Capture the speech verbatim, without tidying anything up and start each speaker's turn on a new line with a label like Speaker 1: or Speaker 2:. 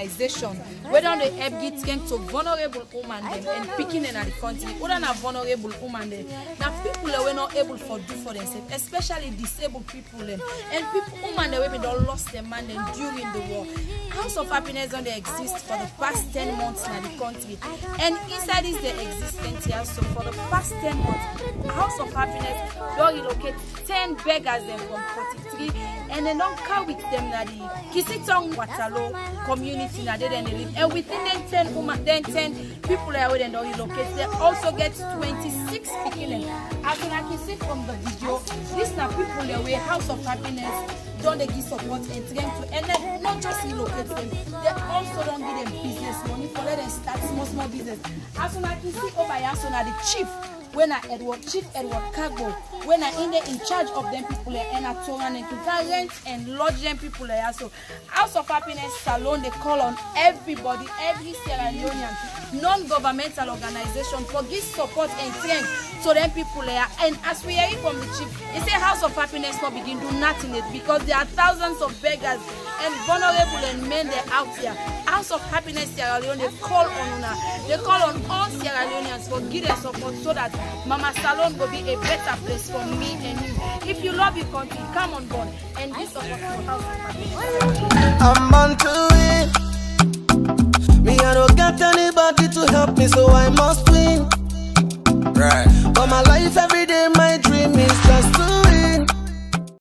Speaker 1: organization where don't they help give strength to vulnerable women them and picking in the country. Other than vulnerable women them, now people that were not able to do for themselves, especially disabled people them, and people women that we don't lost their man them during the war. House of Happiness don't they exist for the past ten months in the country, and inside is the existence here. So for the past ten months, House of Happiness don't relocate ten beggars them from forty-three, and they don't come with them na the Kisitong Watalo community na they then they live, and within them ten women, then ten people that they don't relocate, they also get twenty-six beginning. As you can see from the video, these are people that way House of Happiness don't they give support and strength to, and then not just relocate them, they also don't give them business money for let them start small small business. As you can see over here, so now the chief, when I Edward Chief Edward Cargo, when I in there in charge of them people and I told them to rent and lodge them people there. So House of Happiness Salon, they call on everybody, every Sierra Leonean non-governmental organization for give support and strength to them people there. And as we hear from the chief, he say House of Happiness not begin do nothing it because there are thousands of beggars and vulnerable and men there out here. House of Happiness Sierra Leone, they call on una, they call on all Sierra Leoneans for give them support so that Mama Salon will be a better place for me and you. If you love your country, come on board and give support for House of Happiness.
Speaker 2: I'm on to it. Me, I don't got anybody to help me, so I must win. Right. But my life every day, my dream is just to win.